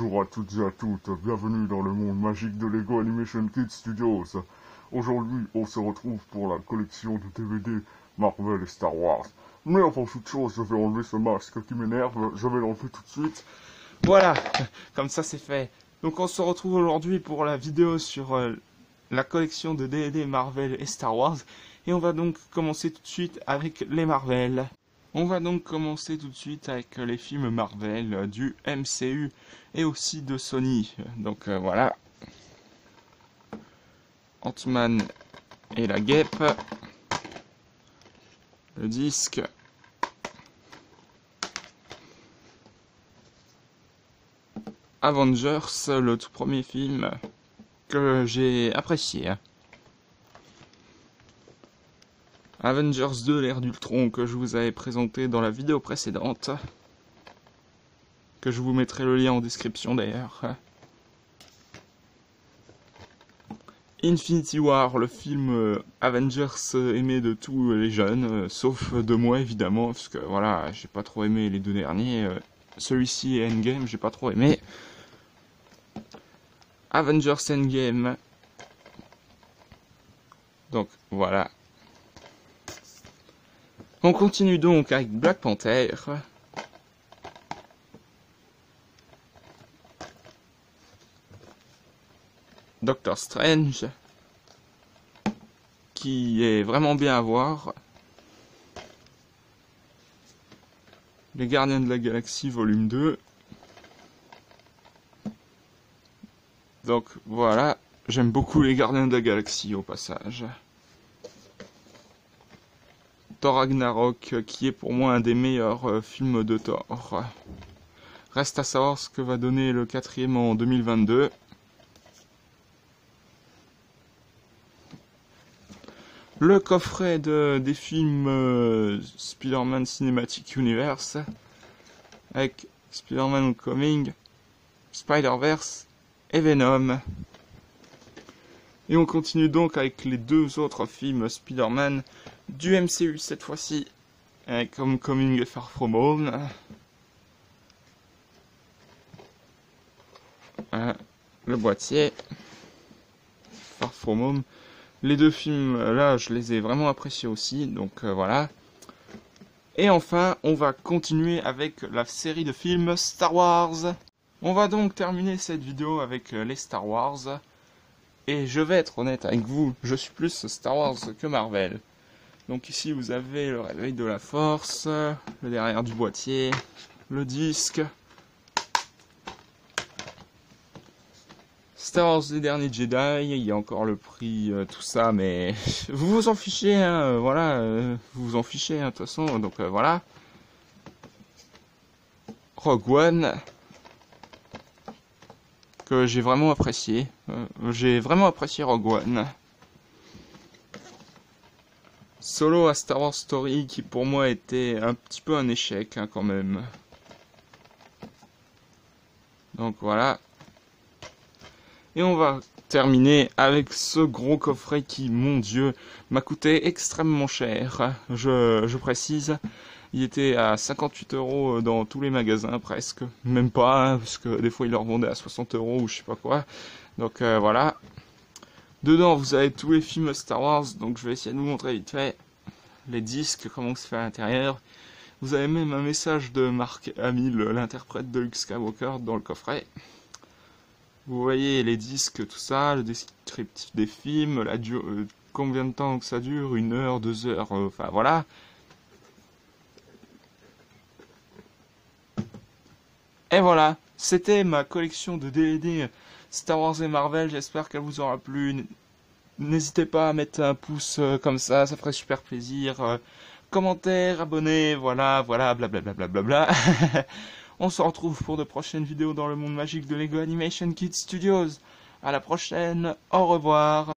Bonjour à toutes et à toutes, bienvenue dans le monde magique de Lego Animation Kids Studios. Aujourd'hui, on se retrouve pour la collection de DVD Marvel et Star Wars. Mais avant toute chose, je vais enlever ce masque qui m'énerve, je vais l'enlever tout de suite. Voilà, comme ça c'est fait. Donc on se retrouve aujourd'hui pour la vidéo sur la collection de DVD Marvel et Star Wars. Et on va donc commencer tout de suite avec les Marvel. On va donc commencer tout de suite avec les films Marvel du MCU et aussi de Sony. Donc voilà. Ant-Man et la guêpe. Le disque. Avengers, le tout premier film que j'ai apprécié. Avengers 2, l'ère d'Ultron, que je vous avais présenté dans la vidéo précédente. Que je vous mettrai le lien en description d'ailleurs. Infinity War, le film Avengers aimé de tous les jeunes, sauf de moi évidemment, parce que voilà, j'ai pas trop aimé les deux derniers. Celui-ci et Endgame, j'ai pas trop aimé. Avengers Endgame. Donc voilà. On continue donc avec Black Panther. Doctor Strange. Qui est vraiment bien à voir. Les Gardiens de la Galaxie volume 2. Donc voilà, j'aime beaucoup les Gardiens de la Galaxie au passage. Thor Ragnarok, qui est pour moi un des meilleurs films de Thor. Reste à savoir ce que va donner le quatrième en 2022. Le coffret des films Spider-Man Cinematic Universe, avec Spider-Man Homecoming, Spider-Verse et Venom. Et on continue donc avec les deux autres films Spider-Man du MCU cette fois-ci, avec Homecoming et Far From Home. Le boîtier. Far From Home. Les deux films là, je les ai vraiment appréciés aussi, donc voilà. Et enfin, on va continuer avec la série de films Star Wars. On va donc terminer cette vidéo avec les Star Wars. Et je vais être honnête avec vous, je suis plus Star Wars que Marvel. Donc ici vous avez le réveil de la force, le derrière du boîtier, le disque. Star Wars les derniers Jedi, il y a encore le prix, tout ça, mais vous vous en fichez, hein, voilà, vous vous en fichez, hein, de toute façon, donc voilà. Rogue One, que j'ai vraiment apprécié, Rogue One. Solo à Star Wars Story, qui pour moi était un petit peu un échec, hein, quand même. Donc voilà. Et on va terminer avec ce gros coffret qui, mon Dieu, m'a coûté extrêmement cher. Je précise, il était à 58 € dans tous les magasins presque. Même pas, hein, parce que des fois il leur vendait à 60 € ou je sais pas quoi. Donc voilà. Dedans vous avez tous les films Star Wars, donc je vais essayer de vous montrer vite fait les disques, comment se fait à l'intérieur. Vous avez même un message de Mark Hamill, l'interprète de Luke Skywalker, dans le coffret. Vous voyez les disques, tout ça, le descriptif des films, combien de temps que ça dure, 1 heure, 2 heures, enfin voilà. Et voilà, c'était ma collection de DVD Star Wars et Marvel, j'espère qu'elle vous aura plu. N'hésitez pas à mettre un pouce comme ça ferait super plaisir. Commentaire, abonnez, voilà, blablabla. On se retrouve pour de prochaines vidéos dans le monde magique de Lego Animation Kids Studios. À la prochaine, au revoir.